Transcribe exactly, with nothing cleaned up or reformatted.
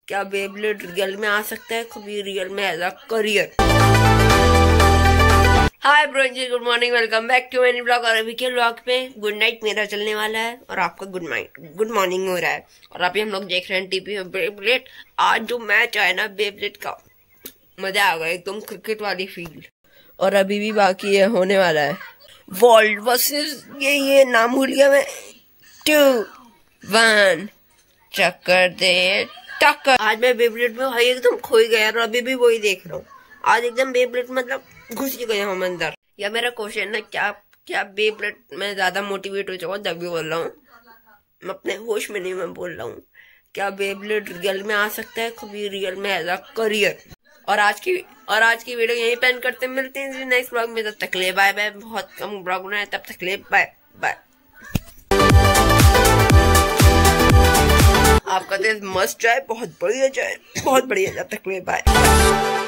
क्या Beyblade real में आ सकता है कभी रियल में एज अ करियर। हाय ब्रोजी, good morning, welcome back to many blog. और अभी के ब्लॉग पे गुड नाइट मेरा चलने वाला है और आपका गुड नाइट गुड मॉर्निंग हो रहा है। और अभी हम लोग देख रहे हैं टीवी में बेब्लेड। आज जो मैच आया ना बेब्लेड का, मजा आ गया एकदम, क्रिकेट वाली फील। और अभी भी बाकी है, होने वाला है वर्ल्ड वर्सेस ये ये नाम भूल गया मैं। टू वन चक्कर दे टक्कर। आज मैं बेब्लेड में भाई एकदम खोई गया और अभी भी वही देख रहा हूँ। आज एकदम बेब्लेड मतलब घुस ही गया हम अंदर। या मेरा क्वेश्चन है, क्या क्या बेब्लेड में ज्यादा मोटिवेट हो जाऊंगा तभी बोल रहा हूँ, मैं अपने होश में नहीं मैं बोल रहा हूँ। क्या बेब्लेड रियल में आ सकता है कभी रियल में एज अ करियर। और आज की और आज की वीडियो यहीं पेन करते मिलते हैं नेक्स्ट ब्लॉग में। तब तक ले बाय बाय। बहुत कम ब्लॉग बनाए, तब तक ले बाय बाय। आपका तो मस्त चाय, बहुत बढ़िया चाय, बहुत बढ़िया। जब तक ले बाय।